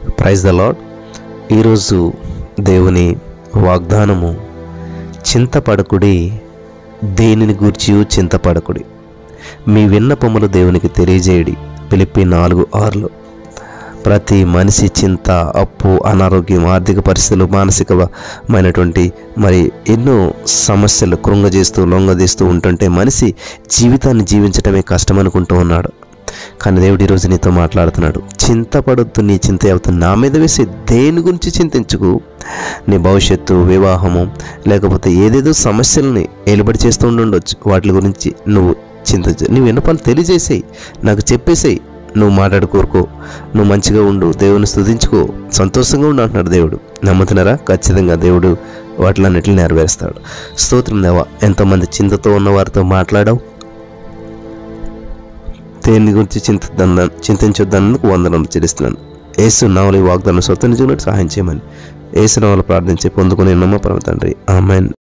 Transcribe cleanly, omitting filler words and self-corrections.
Praise the lord. ఈరోజు దేవుని వాగ్దానము, చింతపడకుడి, దేనిని గూర్చి చింతపడకుడి, మీ విన్నపములు దేవునికి తెలియజేయడి. ఫిలిప్పీ 4:6. ప్రతి మనిషి చింత, అప్పు, అనారోగ్యం, ఆర్థిక పరిస్థితులు, మానసికమైనటువంటి ఎన్నో సమస్యలు లొంగదీస్తూ ఉంటుంటే మనిషి జీవితాన్ని జీవించడమే కష్టం అనుకుంటూ ఉన్నాడు. కానీ దేవుడు ఈరోజు నీతో మాట్లాడుతున్నాడు. చింతపడొద్దు, నీ చింత అవుతుంది నా మీద వేసి, దేని గురించి చింతించుకు. నీ భవిష్యత్తు, వివాహము, లేకపోతే ఏదేదో సమస్యలని ఏలుబడి చేస్తూ ఉండొచ్చు. వాటి గురించి నువ్వు చింతించు. నీ విన్నపాలు తెలియజేసేయి, నాకు చెప్పేసేయి. నువ్వు మాట్లాడుకోరుకో, నువ్వు మంచిగా ఉండు, దేవుని స్తుతించుకో, సంతోషంగా ఉండు అంటున్నాడు దేవుడు. నమ్ముతున్నారా? ఖచ్చితంగా దేవుడు వాటిలన్నిటిని నెరవేరుస్తాడు. స్తోత్రం దేవా. ఎంతోమంది చింతతో ఉన్న వారితో మాట్లాడావు. దేని గురించి చింతించొద్దన్నందుకు వందనం చెల్లిస్తున్నాను. యేసు నామములో ఈ వాగ్దానం స్వతంత్రించుకున్నట్టు సహాయం చేయమని యేసు నామములో ప్రార్థించి పొందుకుని నమ్మ పరమ తండ్రి. ఆమేన్.